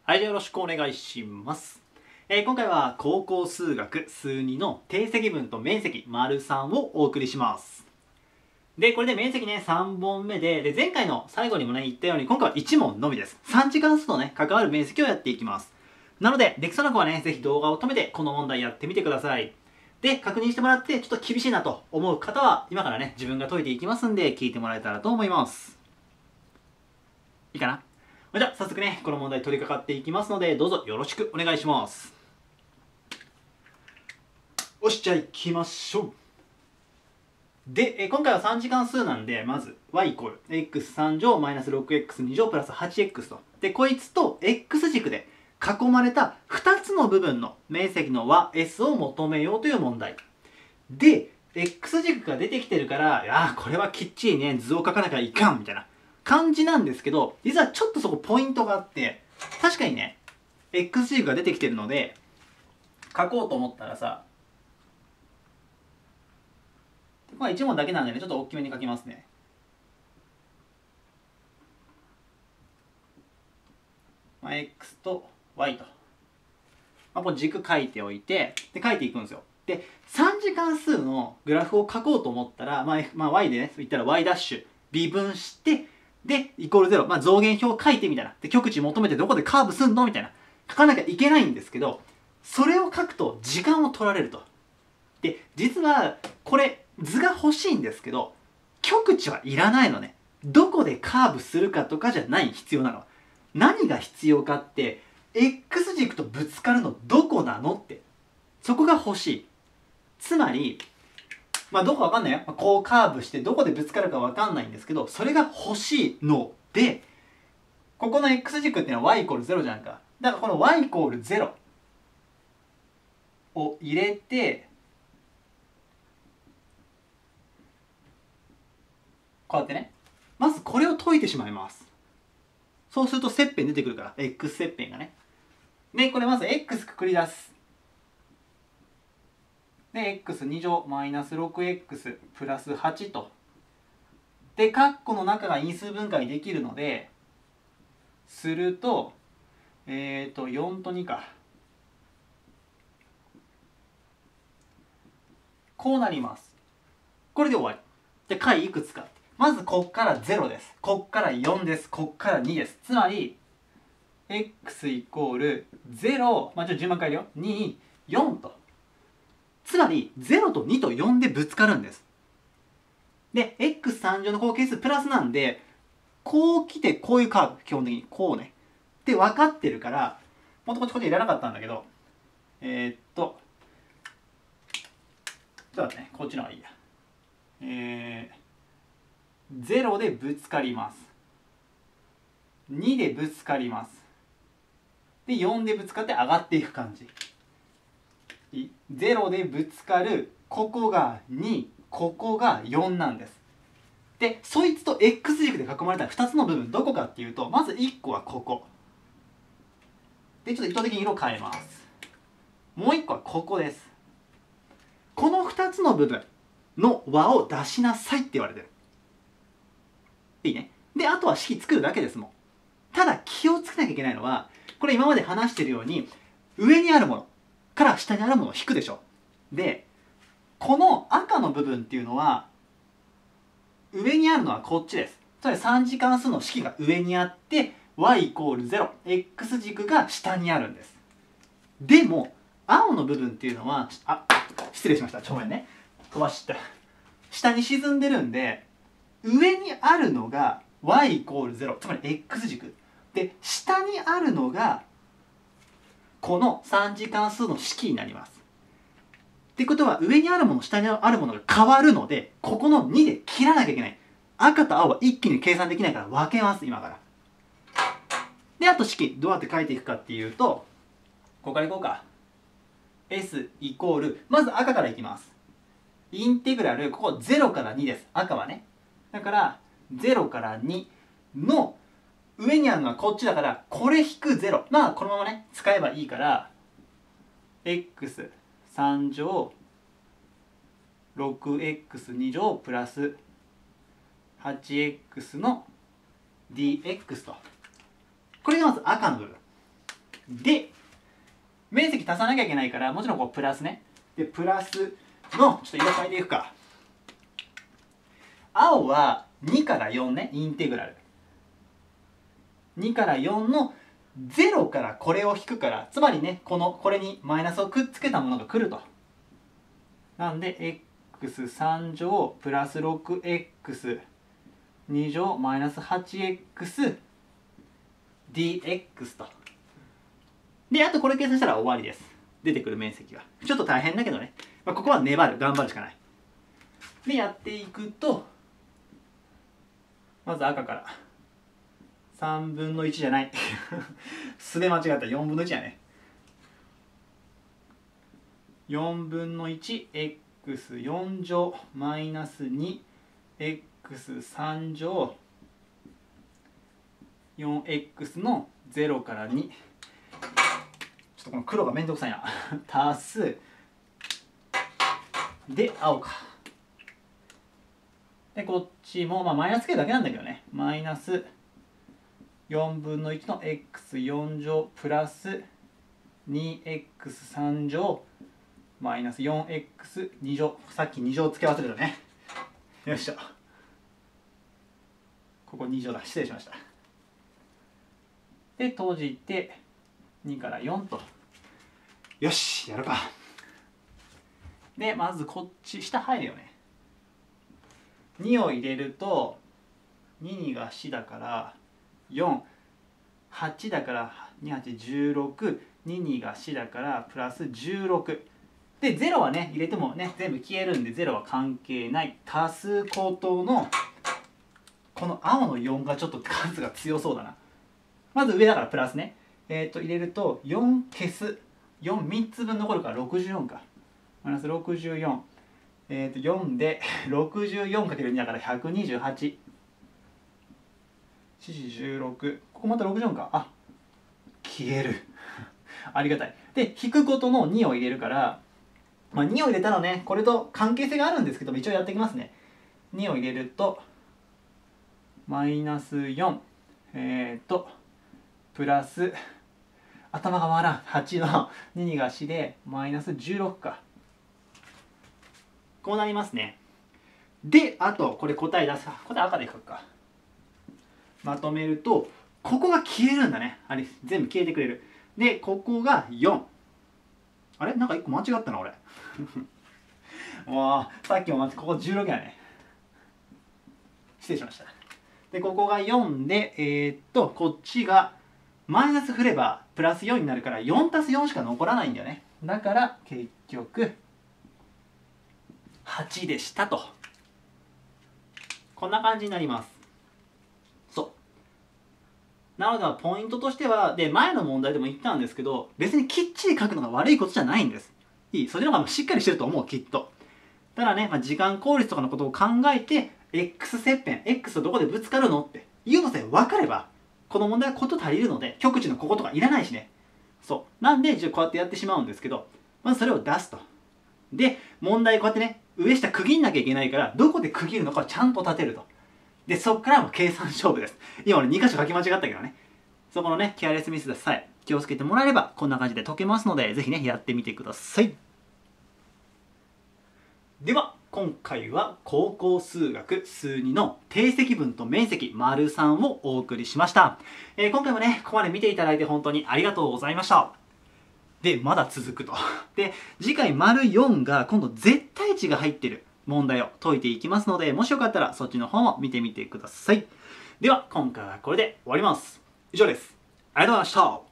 はい、じゃあよろしくお願いします。今回は高校数学数2の定積分と面積 ③ をお送りします。で、これで面積ね、3本目で、前回の最後にもね、言ったように、今回は1問のみです。3次関数とね、関わる面積をやっていきます。なので、できそうな子はね、ぜひ動画を止めて、この問題やってみてください。で、確認してもらって、ちょっと厳しいなと思う方は、今からね、自分が解いていきますんで、聞いてもらえたらと思います。いいかな？じゃあ早速ねこの問題取り掛かっていきますのでどうぞよろしくお願いします。よしじゃあ行きましょう。で今回は3次関数なんでまず y イコール x3 乗 -6x2 乗プラス 8x とでこいつと x 軸で囲まれた2つの部分の面積の和 s を求めようという問題で x 軸が出てきてるからいやこれはきっちりね図を書かなきゃいかんみたいな感じなんですけど、実はちょっとそこポイントがあって、確かにね、x 軸が出てきてるので、書こうと思ったらさ、まあ1問だけなんでね、ちょっと大きめに書きますね。まあ、x と y と。まあ、こう軸書いておいて、で、書いていくんですよ。で、3次関数のグラフを書こうと思ったら、まあ、y でね、言ったら y' 微分して、で、イコール0、まあ、増減表を書いてみたいな。で、極値求めてどこでカーブすんのみたいな。書かなきゃいけないんですけど、それを書くと時間を取られると。で、実は、これ、図が欲しいんですけど、極値はいらないのね。どこでカーブするかとかじゃない必要なの。何が必要かって、X 軸とぶつかるのどこなのって。そこが欲しい。つまり、まあどこかわかんないよ。こうカーブしてどこでぶつかるかわかんないんですけど、それが欲しいので、ここの x 軸っていうのは y イコール0じゃんか。だからこの y イコール0を入れて、こうやってね。まずこれを解いてしまいます。そうすると切片出てくるから、x 切片がね。で、これまず x くくり出す。で、x2 乗 -6x プラス8と。で、括弧の中が因数分解できるので、すると、4と2か。こうなります。これで終わり。じゃあ、解いくつか。まず、こっから0です。こっから4です。こっから2です。つまり、x イコール0、まあ、ちょっと順番変えるよ。2、4と。つまり、0と2と4でぶつかるんです。で、x3 乗の合計数プラスなんで、こう来てこういうカーブ、基本的に。こうね。って分かってるから、もっとこっちいらなかったんだけど、ちょっと待ってね、こっちの方がいいや。0でぶつかります。2でぶつかります。で、4でぶつかって上がっていく感じ。0でぶつかる、ここが2、ここが4なんです。で、そいつと X 軸で囲まれた2つの部分、どこかっていうと、まず1個はここ。で、ちょっと意図的に色変えます。もう1個はここです。この2つの部分の和を出しなさいって言われてる。いいね。で、あとは式作るだけですもん。ただ気をつけなきゃいけないのは、これ今まで話してるように、上にあるものから下にあるものを引くでしょ。で、この赤の部分っていうのは、上にあるのはこっちです。つまり3次関数の式が上にあって、y イコール0、x 軸が下にあるんです。でも、青の部分っていうのは、失礼しました。ごめんね。飛ばした。下に沈んでるんで、上にあるのが y イコール0、つまり x 軸。で、下にあるのが、この3次関数の式になります。ってことは、上にあるもの、下にあるものが変わるので、ここの2で切らなきゃいけない。赤と青は一気に計算できないから分けます、今から。で、あと式、どうやって書いていくかっていうと、ここからいこうか。s イコール、まず赤からいきます。インテグラル、ここ0から2です。赤はね。だから、0から2の上にあるのはこっちだから、これ引く0。まあ、このままね、使えばいいから、x3 乗 6x2 乗プラス 8x の dx と。これがまず赤の部分。 で面積足さなきゃいけないから、もちろんこうプラスね。でプラスのちょっと色変えていくか。青は2から4ね、インテグラル2から4の0からこれを引くから、つまりねこれにマイナスをくっつけたものが来ると。なんで x3 乗プラス 6x2 乗マイナス 8x dx と。であとこれ計算したら終わりです。出てくる面積がちょっと大変だけどね、ここは粘る、頑張るしかない。でやっていくと、まず赤から3分の1じゃないすで間違った、4分の1やね。4分の 1x4 乗マイナス 2x3 乗 4x の0から2、ちょっとこの黒がめんどくさいな足すで青か。でこっちもマイナスつけるだけなんだけどね、マイナス4分の1の x4 乗プラス 2x3 乗マイナス 4x2 乗、さっき2乗つけ忘れたね。よいしょ、ここ2乗だ、失礼しました。で閉じて2から4と。よしやるか。でまずこっち下入るよね。2を入れると2が4だから4、8だから2816、22が4だからプラス16で0はね入れてもね全部消えるんで0は関係ない。多数項等のこの青の4がちょっと数が強そうだな。まず上だからプラスね、入れると4消す3つ分残るから64か。マイナス64、4で 64×2 だから128、416、ここまた64か。あ、消えるありがたい。で引くことの2を入れるから、2を入れたらねこれと関係性があるんですけど一応やっていきますね。2を入れるとマイナス4、プラス頭が回らん8の2が4でマイナス16か。こうなりますね。であとこれ答え出す、答え赤で書くか。まとめるとここが消えるんだね。あれ全部消えてくれる。でここが4、あれなんか1個間違ったな俺もうさっきもここ16やね、失礼しました。でここが4でこっちがマイナス振ればプラス4になるから 4+4 しか残らないんだよね。だから結局8でしたと。こんな感じになります。そうなのでポイントとしてはで前の問題でも言ったんですけど、別にきっちり書くのが悪いことじゃないんです。いい、それの方がしっかりしてると思うきっと。ただね、時間効率とかのことを考えて x 切片 x とどこでぶつかるのっていうのさえ分かればこの問題はこと足りるので、極地のこことかいらないしね。そうなんでこうやってやってしまうんですけど、まずそれを出すと。で問題こうやってね上下区切んなきゃいけないから、どこで区切るのかをちゃんと立てると。でそっからも計算勝負です。今俺2箇所書き間違ったけどね、そこのねケアレスミスさえ気をつけてもらえればこんな感じで解けますので、ぜひねやってみてください。では今回は高校数学数2の定積分と面積 ③ をお送りしました。今回もねここまで見ていただいて本当にありがとうございました。でまだ続くと。で次回 �4が今度絶対値が入ってる問題を解いていきますので、もしよかったらそっちの方も見てみてください。では今回はこれで終わります。以上です。ありがとうございました。